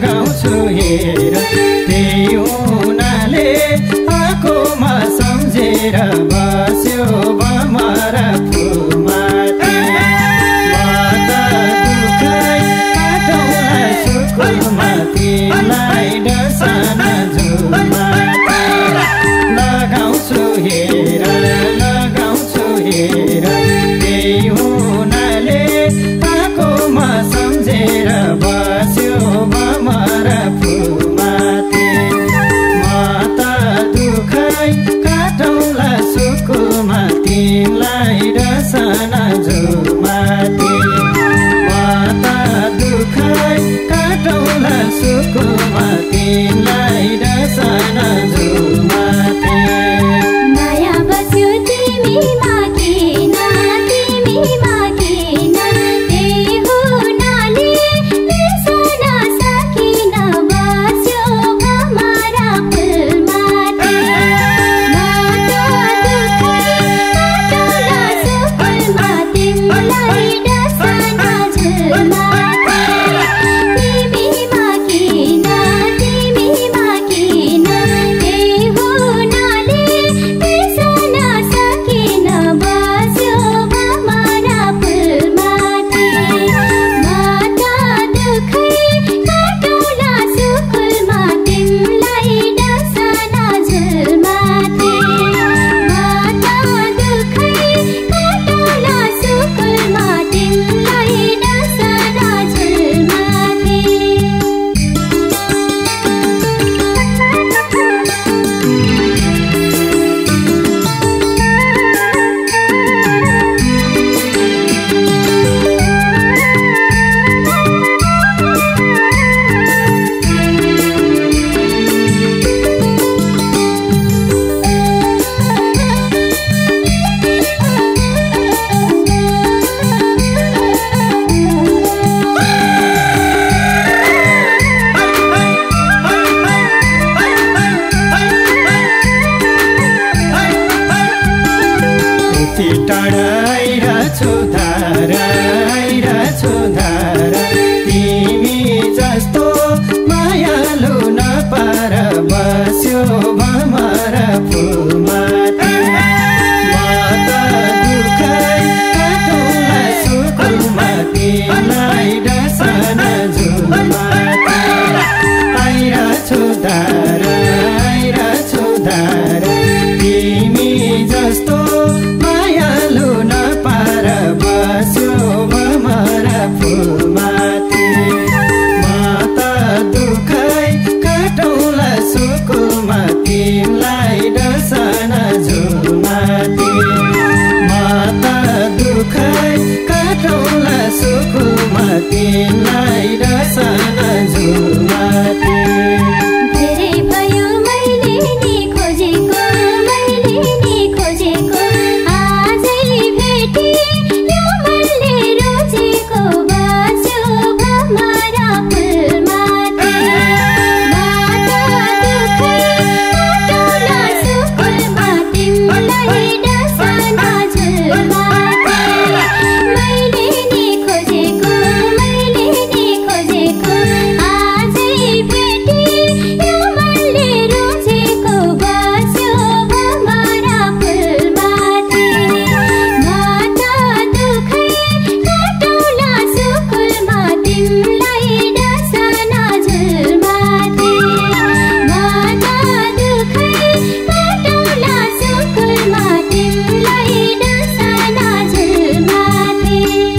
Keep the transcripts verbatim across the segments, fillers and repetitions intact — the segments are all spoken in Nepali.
लगाउँछु हेर त्यही हुनाले आँखोमा सम्झेर बस्यो भमरा फुल माथि म त दुखै काटौँला सुकुलमा तिमीलाई डसाना झुलमाथि लगाउँछु हेर लगाउँछु हेर त्यही हुनाले आँखोमा सम्झेर बस्यो भमरा फुल माथि म त दुखै काटौँला सुकुलमा तिमीलाई डसाना झुलमाथि म त दुखै काटौँला सुकुलमा तिमीलाई डसाना झुलमाथि माया बस्यो तिमीमा किन तिमीमा किन त्यही हुनाले बिर्सन सकिन बस्यो भमरा फुल माथि म त दुखै काटौँला सुकुलमा तिमीलाई डसाना झुलमाथि तिमीमा किन तिमीमा किन त्यही हुनाले बिर्सन सकिन बस्यो भमरा फुल माथि म त दुखै काटौँला सुकुलमा तिमीलाई डसाना झुलमाथि म त दुखै काटौँला सुकुलमा तिमीलाई डसाना झुलमाथि यति टाढा आइरहेछु धारा आइरहेछु धारा तिमी जस्तो मायालु नपार बस्यो भमरा फुल माथि म त दुखै काटौँला सुकुलमा तिमीलाई डसाना झुलमाथि आइरहेछु धारा आइरहेछु धारा तिमी जस्तो मायालु नपार बस्यो भमरा फुल माथि म त दुखै काटौँला सुकुलमा तिमीलाई डसाना झुलमाथि म त दुखै काटौँला सुकुलमा तिमीलाई डसाना झुलमाथि धेरै भयो मैले नि खोजेको मैले नि खोजेको आजै भेटे यो मनले रोजेको बस्यो भमरा फुल माथि म त दुखै काटौँला सुकुलमा तिमीलाई डसाना झुलमाथि मैले नि खोजेको मैले नि खोजेको आजै भेटे यो मनले रोजेको बस्यो भमरा फुल माथि म त दुखै काटौँला सुकुलमा तिमीलाई डसाना झुलमाथि म त दुखै काटौँला सुकुलमा तिमीलाई डसाना झुलमाथि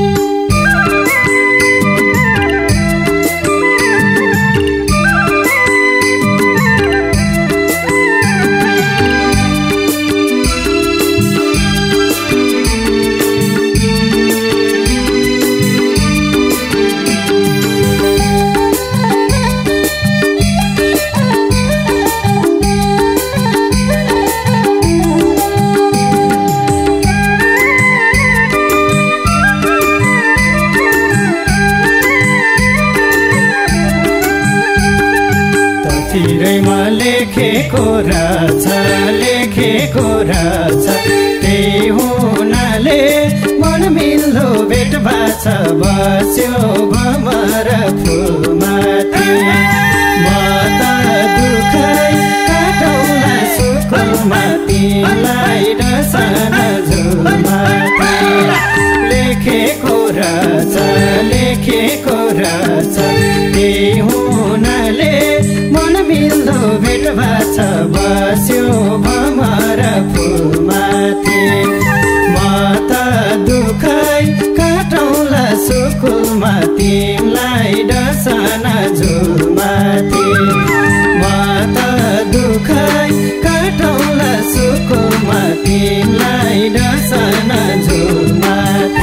तिरैमा लेखेको रहेछ लेखेको रहेछ त्यही हुनाले मन मिल्दो भेट भाछ बस्यो भमरा फुल माथि म त दुखै काटौला सुकुलमा तिमीलाई डसाना झुलमाथि लेखेको रहेछ लेखेको रहेछ त्यही हुनाले मन मिल्दो भेट भाछ बस्यो भमरा फुलमाथि म त दुखै काटौला सुकुलमा तिमीलाई डसाना झुलमाथि म त दुखै काटौला सुकुलमा तिमीलाई डसाना झुलमाथि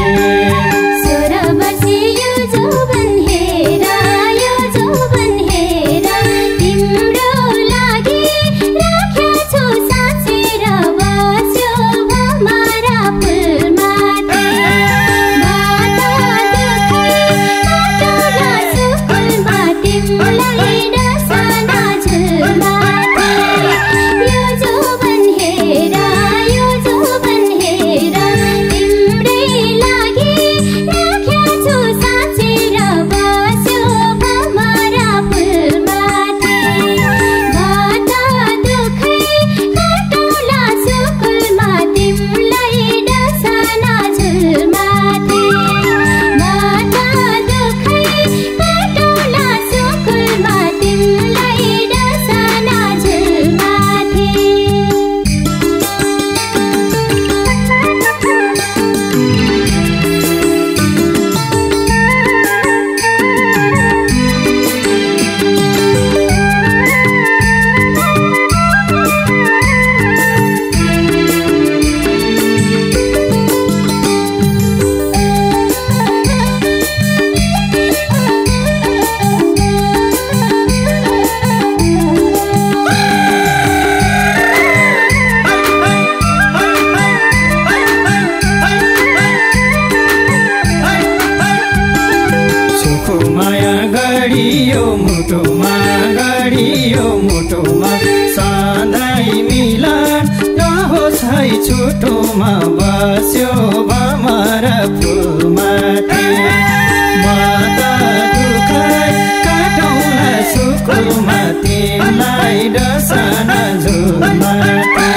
छुटोमा बस्यो भमरा फुलमाथि म त दुखै काटौला सुकुलमा तिमीलाई डसाना झुलमाथि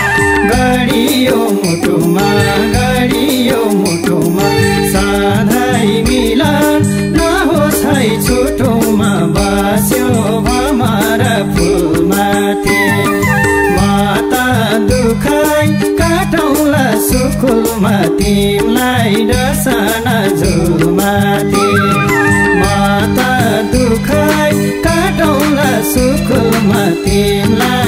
गडियो मुटुमा गडियो मुटुमा सधैँ मिलन नहोस् है छुटोमा बस्यो भमरा फुलमाथि म त दुखै काटौला सुकुलमा तिमीलाई डसाना झुलमाथि म त दुखै काटौला सुकुलमा तिमीलाई